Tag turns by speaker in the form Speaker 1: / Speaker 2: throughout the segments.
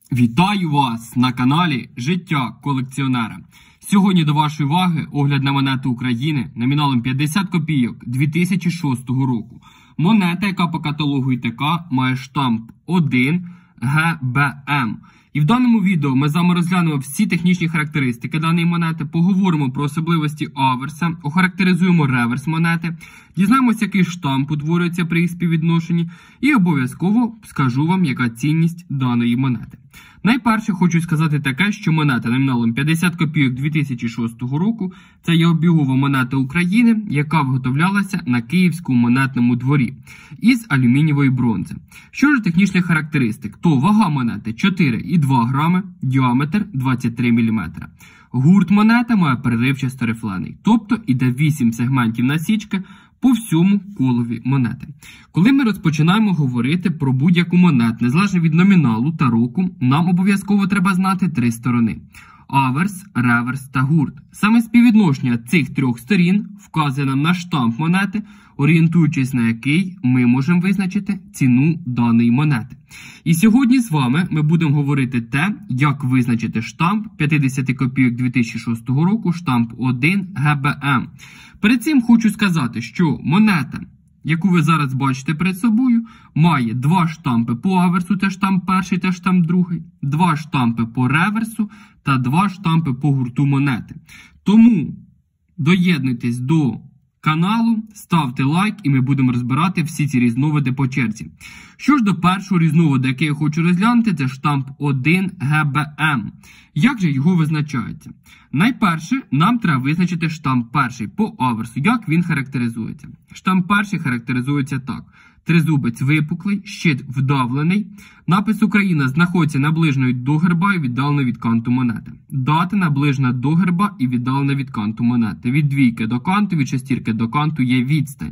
Speaker 1: Вітаю вас на каналі Життя колекціонера. Сьогодні до вашої уваги огляд на монету України номіналом 50 копійок 2006 року. Монета, яка по каталогу ІТК має штамп 1 ГБМ. І в даному відео ми з вами розглянемо всі технічні характеристики даної монети, поговоримо про особливості аверса, охарактеризуємо реверс монети, дізнаємося, який штамп утворюється при їх співвідношенні, і обов'язково скажу вам, яка цінність даної монети. Найперше хочу сказати таке, що монета номіналом 50 копійок 2006 року – це є обігова монета України, яка виготовлялася на Київському монетному дворі із алюмінієвої бронзи. Що ж технічних характеристик, то вага монети 4,2 грами, діаметр 23 мм. Гурт монети має переривчасто рифлений, тобто іде 8 сегментів насічки по всьому колові монети. Коли ми розпочинаємо говорити про будь-яку монету, незалежно від номіналу та року, нам обов'язково треба знати три сторони – аверс, реверс та гурт. Саме співвідношення цих трьох сторін вказує нам на штамп монети, орієнтуючись на який ми можемо визначити ціну даної монети. І сьогодні з вами ми будемо говорити те, як визначити штамп 50 копійок 2006 року, штамп 1 ГБМ. Перед цим хочу сказати, що монета, яку ви зараз бачите перед собою, має два штампи по аверсу, це штамп перший та штамп другий, два штампи по реверсу та два штампи по гурту монети. Тому доєднуйтесь до каналу, ставте лайк і ми будемо розбирати всі ці різновиди по черзі. Що ж до першого різновиду, який я хочу розглянути, це штамп 1 ГБМ. Як же його визначається? Найперше, нам треба визначити штамп перший по аверсу. Як він характеризується? Штамп перший характеризується так. Тризубець випуклий, щит вдавлений. Напис «Україна» знаходиться наближеною до герба і віддалено від канту монети. Дата наближена до герба і віддалена від канту монети. Від двійки до канту, від шестірки до канту є відстань.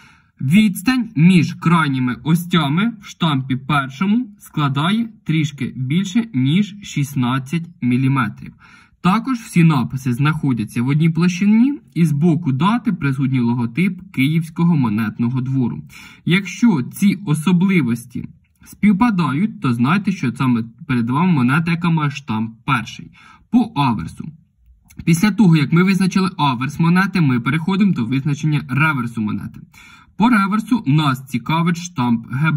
Speaker 1: Відстань між крайніми остями в штампі першому складає трішки більше, ніж 16 мм. Також всі написи знаходяться в одній площині і з боку дати присутній логотип Київського монетного двору. Якщо ці особливості співпадають, то знайте, що саме перед вами монета, яка має штамп перший. По аверсу. Після того, як ми визначили аверс монети, ми переходимо до визначення реверсу монети. По реверсу нас цікавить штамп ГБ.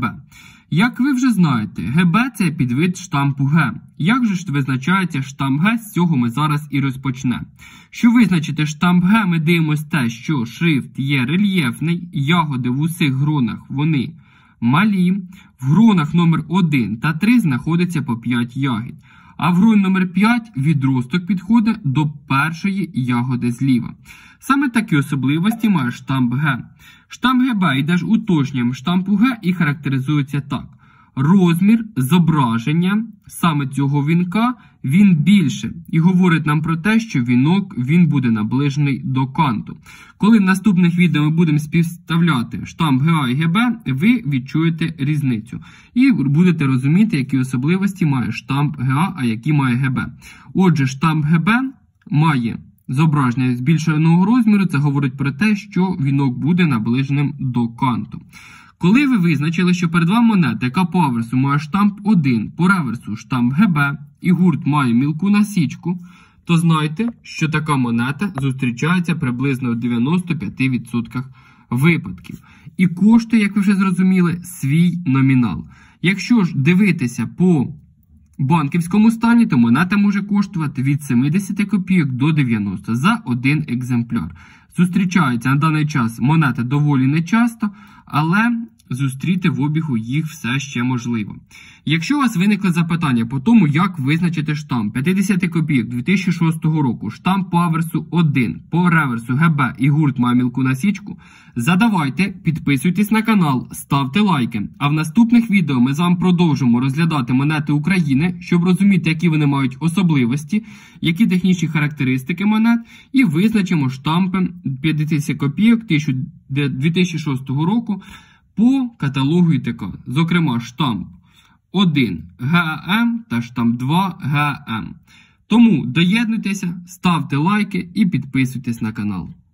Speaker 1: Як ви вже знаєте, ГБ – це підвид штампу Г. Як же ж визначається штамп Г, з цього ми зараз і розпочнемо. Щоб визначити штамп Г, ми дивимося те, що шрифт є рельєфний, ягоди в усіх гронах вони малі, в гронах номер 1 та 3 знаходиться по 5 ягід. А в гроні номер 5 відросток підходить до першої ягоди зліва. Саме такі особливості має штамп Г. Штамп ГБ йде ж уточненням штампу Г і характеризується так. Розмір зображення саме цього вінка, він більше. І говорить нам про те, що вінок він буде наближений до канту. Коли в наступних відео ми будемо співставляти штамп ГА і ГБ, ви відчуєте різницю. І будете розуміти, які особливості має штамп ГА, а які має ГБ. Отже, штамп ГБ має зображення збільшеного розміру, це говорить про те, що вінок буде наближеним до канту. Коли ви визначили, що перед вами монета, яка по аверсу має штамп 1, по реверсу штамп ГБ і гурт має мілку насічку, то знайте, що така монета зустрічається приблизно в 95% випадків. І коштує, як ви вже зрозуміли, свій номінал. Якщо ж дивитися по банківському стані, то монета може коштувати від 70 копійок до 90 за один екземпляр. Зустрічаються на даний час монети доволі нечасто, але зустріти в обігу їх все ще можливо. Якщо у вас виникли запитання по тому, як визначити штамп 50 копійок 2006 року, штамп по аверсу 1, по реверсу ГБ і гурт має мілку насічку, задавайте, підписуйтесь на канал, ставте лайки. А в наступних відео ми з вами продовжимо розглядати монети України, щоб розуміти, які вони мають особливості, які технічні характеристики монет, і визначимо штампи 50 копійок 2006 року по каталогу ІТК. Зокрема, штамп 1 ГМ та штамп 2 ГМ. Тому доєднуйтеся, ставте лайки і підписуйтесь на канал.